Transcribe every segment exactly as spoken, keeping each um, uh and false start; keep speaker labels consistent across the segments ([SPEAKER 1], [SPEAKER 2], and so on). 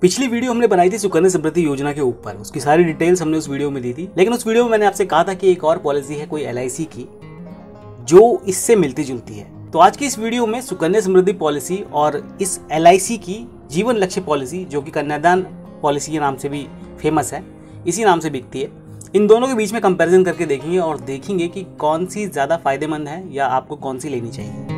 [SPEAKER 1] पिछली वीडियो हमने बनाई थी सुकन्या समृद्धि योजना के ऊपर, उसकी सारी डिटेल्स हमने उस वीडियो में दी थी। लेकिन उस वीडियो में मैंने आपसे कहा था कि एक और पॉलिसी है कोई एल आई सी की जो इससे मिलती जुलती है। तो आज की इस वीडियो में सुकन्या समृद्धि पॉलिसी और इस एल आई सी की जीवन लक्ष्य पॉलिसी, जो कि कन्यादान पॉलिसी के नाम से भी फेमस है, इसी नाम से बिकती है, इन दोनों के बीच में कंपैरिजन करके देखेंगे और देखेंगे कि कौन सी ज्यादा फायदेमंद है या आपको कौन सी लेनी चाहिए।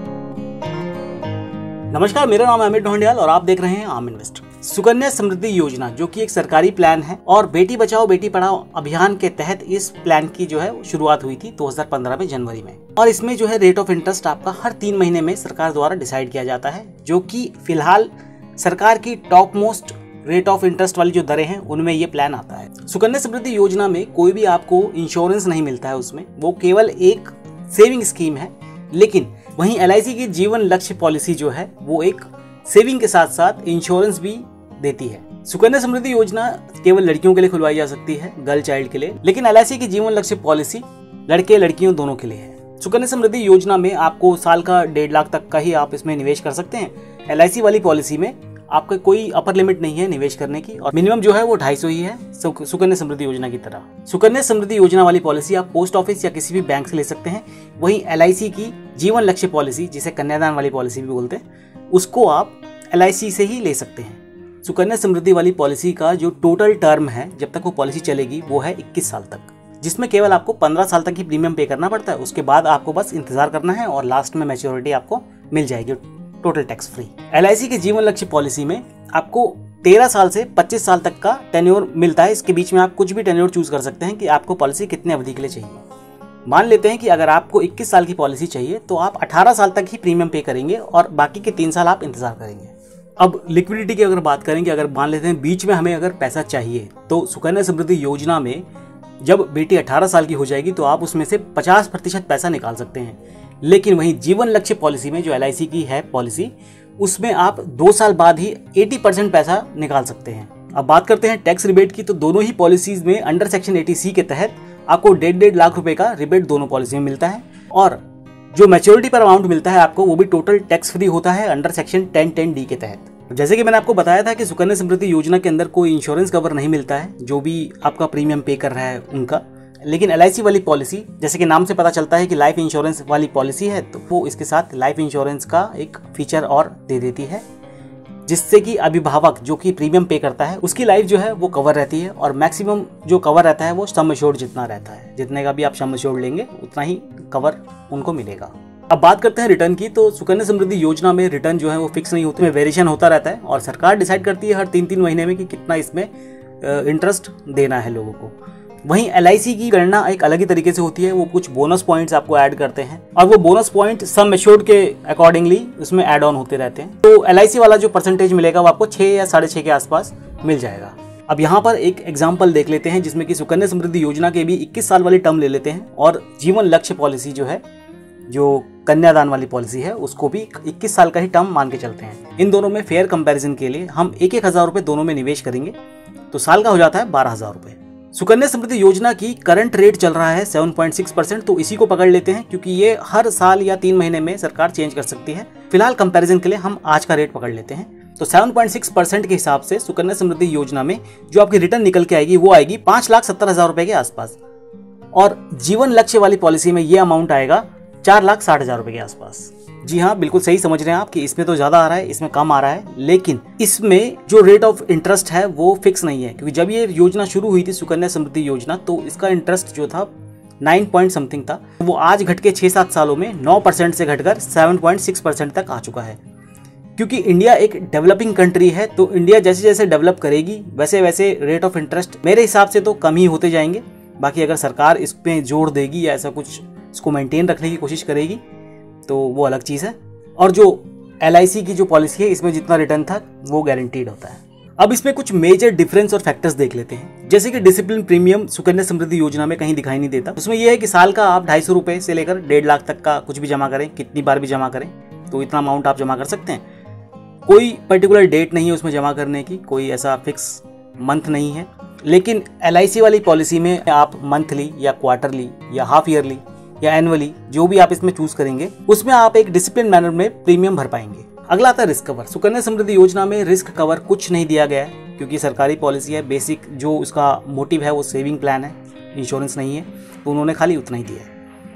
[SPEAKER 1] नमस्कार, मेरा नाम है अमित ढोंडियाल और आप देख रहे हैं आम इन्वेस्ट। सुकन्या समृद्धि योजना जो कि एक सरकारी प्लान है और बेटी बचाओ बेटी पढ़ाओ अभियान के तहत इस प्लान की जो है शुरुआत हुई थी दो हज़ार पंद्रह में जनवरी में। और इसमें जो है रेट ऑफ इंटरेस्ट आपका हर तीन महीने में सरकार द्वारा डिसाइड किया जाता है, जो कि फिलहाल सरकार की top most rate of interest वाली जो दरें हैं उनमें ये प्लान आता है। सुकन्या समृद्धि योजना में कोई भी आपको इंश्योरेंस नहीं मिलता है, उसमें वो केवल एक सेविंग स्कीम है। लेकिन वहीं एल आई सी की जीवन लक्ष्य पॉलिसी जो है वो एक सेविंग के साथ साथ इंश्योरेंस भी देती है। सुकन्या समृद्धि योजना केवल लड़कियों के लिए खुलवाई जा सकती है, गर्ल चाइल्ड के लिए, लेकिन एल आई सी की जीवन लक्ष्य पॉलिसी लड़के लड़कियों दोनों के लिए है। सुकन्या समृद्धि योजना में आपको साल का डेढ़ लाख तक का ही आप इसमें निवेश कर सकते हैं। एल आई सी वाली पॉलिसी में आपका कोई अपर लिमिट नहीं है निवेश करने की और मिनिमम जो है वो ढाई सौ ही है, सुकन्या समृद्धि योजना की तरह। सुकन्या समृद्धि योजना वाली पॉलिसी आप पोस्ट ऑफिस या किसी भी बैंक से ले सकते हैं। वहीं एल आई सी की जीवन लक्ष्य पॉलिसी, जिसे कन्यादान वाली पॉलिसी भी बोलते हैं, उसको आप एल आई सी से ही ले सकते हैं। सुकन्या समृद्धि वाली पॉलिसी का जो टोटल टर्म है जब तक वो पॉलिसी चलेगी वो है इक्कीस साल तक, जिसमें केवल आपको पंद्रह साल तक ही प्रीमियम पे करना पड़ता है। उसके बाद आपको बस इंतजार करना है और लास्ट में मैच्योरिटी आपको मिल जाएगी total tax free. L I C के जीवन लक्ष्य पॉलिसी में आपको तेरह साल से पच्चीस साल तक का टेन्योर मिलता है। इसके बीच में आप कुछ भी टेन्योर चूज कर सकते हैं कि आपको पॉलिसी कितने अवधि के लिए चाहिए। मान लेते हैं कि अगर आपको इक्कीस साल की पॉलिसी चाहिए तो आप अठारह साल तक ही प्रीमियम पे करेंगे और बाकी के तीन साल आप इंतजार करेंगे। अब लिक्विडिटी की अगर बात करें कि अगर मान लेते हैं बीच में हमें अगर पैसा चाहिए, तो सुकन्या समृद्धि योजना में जब बेटी अठारह साल की हो जाएगी तो आप उसमें से पचास प्रतिशत पैसा निकाल सकते हैं। लेकिन वहीं जीवन लक्ष्य पॉलिसी में जो एल आई सी की है पॉलिसी, उसमें आप दो साल बाद ही अस्सी परसेंट पैसा निकाल सकते हैं। अब बात करते हैं टैक्स रिबेट की, तो दोनों ही पॉलिसीज में अंडर सेक्शन अस्सी सी के तहत आपको डेढ़ डेढ़ लाख रुपए का रिबेट दोनों पॉलिसी में मिलता है और जो मैच्योरिटी पर अमाउंट मिलता है आपको वो भी टोटल टैक्स फ्री होता है under section ten ten D के तहत। जैसे कि मैंने आपको बताया था कि सुकन्या समृद्धि योजना के अंदर कोई इंश्योरेंस कवर नहीं मिलता है जो भी आपका प्रीमियम पे कर रहा है उनका। लेकिन एल आई सी वाली पॉलिसी, जैसे कि नाम से पता चलता है कि लाइफ इंश्योरेंस वाली पॉलिसी है, तो वो इसके साथ लाइफ इंश्योरेंस का एक फीचर और दे देती है, जिससे कि अभिभावक जो कि प्रीमियम पे करता है उसकी लाइफ जो है वो कवर रहती है और मैक्सिमम जो कवर रहता है वो सम एश्योर्ड जितना रहता है। जितने का भी आप सम एश्योर्ड लेंगे उतना ही कवर उनको मिलेगा। अब बात करते हैं रिटर्न की, तो सुकन्या समृद्धि योजना में रिटर्न जो है वो फिक्स नहीं होते, वेरिएशन होता रहता है और सरकार डिसाइड करती है हर तीन तीन महीने में कि कितना इसमें इंटरेस्ट देना है लोगों को। वहीं एल आई सी की गणना एक अलग ही तरीके से होती है, वो कुछ बोनस पॉइंट्स आपको ऐड करते हैं और वो बोनस पॉइंट सम एश्योर्ड के अकॉर्डिंगली उसमें ऐड ऑन होते रहते हैं। तो एल आई सी वाला जो परसेंटेज मिलेगा वो आपको छह या साढ़े छह के आसपास मिल जाएगा। अब यहाँ पर एक एग्जाम्पल देख लेते हैं जिसमें कि सुकन्या समृद्धि योजना के भी इक्कीस साल वाली टर्म ले लेते हैं और जीवन लक्ष्य पॉलिसी जो है, जो कन्यादान वाली पॉलिसी है, उसको भी इक्कीस साल का ही टर्म मान के चलते हैं। इन दोनों में फेयर कंपैरिजन के लिए हम एक एक हजार रुपए दोनों में निवेश करेंगे तो साल का हो जाता है बारह हजार रुपए। सुकन्या समृद्धि योजना की करंट रेट चल रहा है सात पॉइंट छह परसेंट, तो इसी को पकड़ लेते हैं क्योंकि ये हर साल या तीन महीने में सरकार चेंज कर सकती है। फिलहाल कंपैरिजन के लिए हम आज का रेट पकड़ लेते हैं। तो सात पॉइंट छह परसेंट के हिसाब से सुकन्या समृद्धि योजना में जो आपकी रिटर्न निकल के आएगी वो आएगी पांच लाख सत्तर हजार रुपए के आसपास और जीवन लक्ष्य वाली पॉलिसी में ये अमाउंट आएगा चार लाख साठ हजार रुपए के आसपास। जी हाँ, बिल्कुल सही समझ रहे हैं आप कि इसमें तो ज्यादा आ रहा है, इसमें कम आ रहा है, लेकिन इसमें जो रेट ऑफ इंटरेस्ट है वो फिक्स नहीं है। क्योंकि जब ये योजना शुरू हुई थी सुकन्या समृद्धि योजना, तो इसका इंटरेस्ट जो था नाइन पॉइंट समथिंग था, वो आज घट के छह सात सालों में नौ परसेंट से घटकर सात पॉइंट छह परसेंट तक आ चुका है। क्योंकि इंडिया एक डेवलपिंग कंट्री है, तो इंडिया जैसे जैसे डेवलप करेगी वैसे वैसे रेट ऑफ इंटरेस्ट मेरे हिसाब से तो कम ही होते जाएंगे। बाकी अगर सरकार इस पे जोर देगी या ऐसा कुछ इसको मेंटेन रखने की कोशिश करेगी तो वो अलग चीज है। और जो एल आई सी की जो पॉलिसी है इसमें जितना रिटर्न था वो गारंटीड होता है। अब इसमें कुछ मेजर डिफरेंस और फैक्टर्स देख लेते हैं। जैसे कि डिसिप्लिन प्रीमियम सुकन्या समृद्धि योजना में कहीं दिखाई नहीं देता। उसमें यह है कि साल का आप ढाई सौ रुपए से लेकर डेढ़ लाख तक का कुछ भी जमा करें, कितनी बार भी जमा करें तो इतना अमाउंट आप जमा कर सकते हैं। कोई पर्टिकुलर डेट नहीं है उसमें जमा करने की, कोई ऐसा फिक्स मंथ नहीं है। लेकिन एल आई सी वाली पॉलिसी में आप मंथली या क्वार्टरली या हाफ ईयरली या एनुअली जो भी आप इसमें चूज करेंगे उसमें आप एक डिसिप्लिन मैनर में प्रीमियम भर पाएंगे। अगला आता है रिस्क कवर। सुकन्या समृद्धि योजना में रिस्क कवर कुछ नहीं दिया गया है क्योंकि सरकारी पॉलिसी है। बेसिक जो उसका मोटिव है वो सेविंग प्लान है, इंश्योरेंस नहीं है, तो उन्होंने खाली उतना ही दिया है।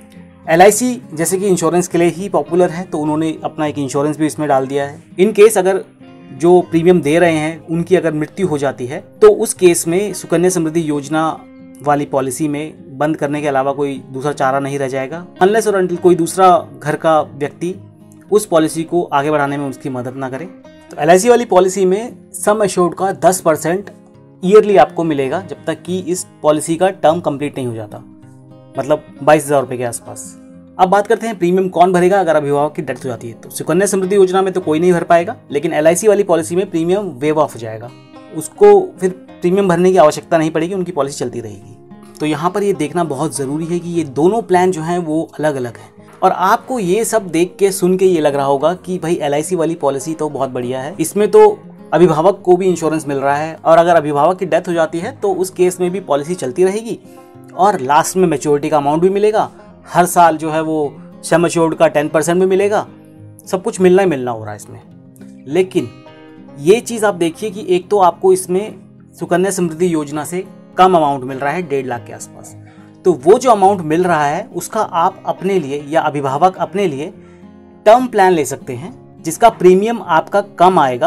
[SPEAKER 1] एल आई सी जैसे कि इंश्योरेंस के लिए ही पॉपुलर है, तो उन्होंने अपना एक इंश्योरेंस भी इसमें डाल दिया है। इन केस अगर जो प्रीमियम दे रहे हैं उनकी अगर मृत्यु हो जाती है तो उस केस में सुकन्या समृद्धि योजना वाली पॉलिसी में बंद करने के अलावा कोई दूसरा चारा नहीं रह जाएगा, अनलेस और अनटिल कोई दूसरा घर का व्यक्ति उस पॉलिसी को आगे बढ़ाने में उसकी मदद ना करे। तो एल आई सी वाली पॉलिसी में सम एश्योर्ड का दस परसेंट ईयरली आपको मिलेगा जब तक कि इस पॉलिसी का टर्म कंप्लीट नहीं हो जाता, मतलब बाईस हजार रुपए के आसपास। अब बात करते हैं प्रीमियम कौन भरेगा अगर अभिभावक की डेथ हो जाती है। तो सुकन्या समृद्धि योजना में तो कोई नहीं भर पाएगा, लेकिन एल आई सी वाली पॉलिसी में प्रीमियम वेव ऑफ हो जाएगा, उसको फिर प्रीमियम भरने की आवश्यकता नहीं पड़ेगी, उनकी पॉलिसी चलती रहेगी। तो यहाँ पर ये देखना बहुत ज़रूरी है कि ये दोनों प्लान जो हैं वो अलग अलग हैं। और आपको ये सब देख के सुन के ये लग रहा होगा कि भाई एल आई सी वाली पॉलिसी तो बहुत बढ़िया है, इसमें तो अभिभावक को भी इंश्योरेंस मिल रहा है और अगर अभिभावक की डेथ हो जाती है तो उस केस में भी पॉलिसी चलती रहेगी और लास्ट में मैच्योरिटी का अमाउंट भी मिलेगा, हर साल जो है वो सम एश्योर्ड का टेन परसेंट भी मिलेगा, सब कुछ मिलना ही मिलना हो रहा है इसमें। लेकिन ये चीज़ आप देखिए कि एक तो आपको इसमें सुकन्या समृद्धि योजना से कम अमाउंट मिल रहा है, डेढ़ लाख के आसपास। तो वो जो अमाउंट मिल रहा है उसका आप अपने लिए या अभिभावक अपने लिए टर्म प्लान ले सकते हैं जिसका प्रीमियम आपका कम आएगा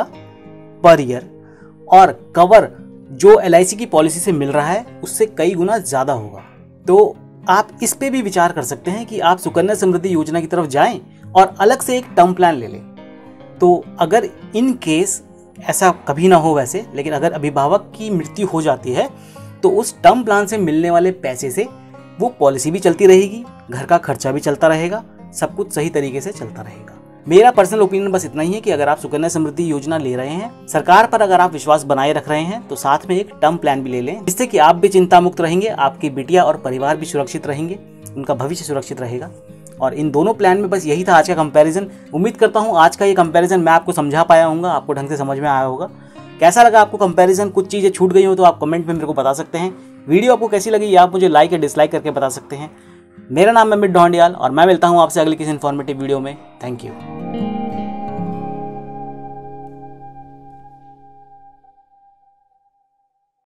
[SPEAKER 1] पर ईयर और कवर जो एल आई सी की पॉलिसी से मिल रहा है उससे कई गुना ज़्यादा होगा। तो आप इस पे भी विचार कर सकते हैं कि आप सुकन्या समृद्धि योजना की तरफ जाएं और अलग से एक टर्म प्लान ले लें। तो अगर इन केस ऐसा कभी ना हो वैसे, लेकिन अगर अभिभावक की मृत्यु हो जाती है तो उस टर्म प्लान से मिलने वाले पैसे से वो पॉलिसी भी चलती रहेगी, घर का खर्चा भी चलता रहेगा, सब कुछ सही तरीके से चलता रहेगा। मेरा पर्सनल ओपिनियन बस इतना ही है कि अगर आप सुकन्या समृद्धि योजना ले रहे हैं, सरकार पर अगर आप विश्वास बनाए रख रहे हैं, तो साथ में एक टर्म प्लान भी ले लें जिससे कि आप भी चिंता मुक्त रहेंगे, आपकी बिटिया और परिवार भी सुरक्षित रहेंगे, उनका भविष्य सुरक्षित रहेगा। और इन दोनों प्लान में बस यही था आज का कंपैरिजन। उम्मीद करता हूँ आज का ये कंपैरिजन मैं आपको समझा पाया हूँ, आपको ढंग से समझ में आया होगा। कैसा लगा आपको कंपैरिजन? कुछ चीज़ें छूट गई हो तो आप कमेंट में मेरे को बता सकते हैं। वीडियो आपको कैसी लगी आप मुझे लाइक या डिसलाइक करके बता सकते हैं। मेरा नाम है अमित ढोंडियाल और मैं मिलता हूँ आपसे अगली किसी इन्फॉर्मेटिव वीडियो में। Thank you.